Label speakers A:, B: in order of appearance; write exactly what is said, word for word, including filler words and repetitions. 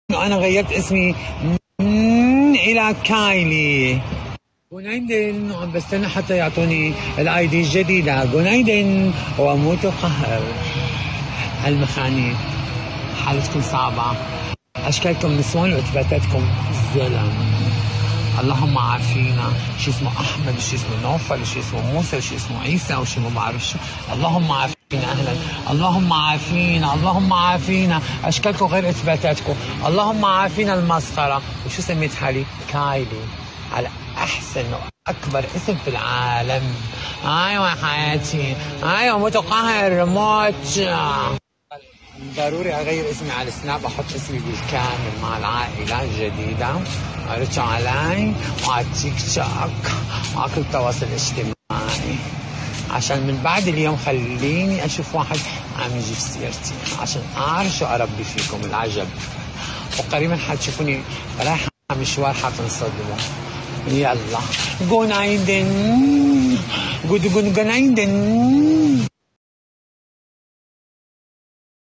A: أنا غيرت اسمي إلى كايلي. جونايدن، وعم بستنى حتى يعطوني الاي دي الجديدة. جونايدن، وأموت قهر. المخانيق حالتكم صعبة، أشكالكم نسوان وإثباتاتكم زلم. اللهم عافينا. شي اسمه أحمد، شي اسمه نوفل، شي اسمه موسى، شي اسمه عيسى، وشي ما بعرف شو. اللهم عافينا. أهلا. اللهم عافينا، اللهم عافينا. أشكالكم غير إثباتاتكم. اللهم عافينا المسخرة. وشو سميت حالي؟ كايلي، على أحسن وأكبر اسم في العالم. أيوة حياتي، أيوة موت قهر موت. ضروري اغير اسمي على السناب، احط اسمي بالكامل مع العائله الجديده. ارجع علي وعلى التيك توك وعلى كل التواصل الاجتماعي، عشان من بعد اليوم خليني اشوف واحد عم يجي في سيرتي عشان اعرف شو اربي فيكم العجب. وقريبا حتشوفوني رايحه مشوار حتنصدموا. يلا جونايدن، جود جونايدن.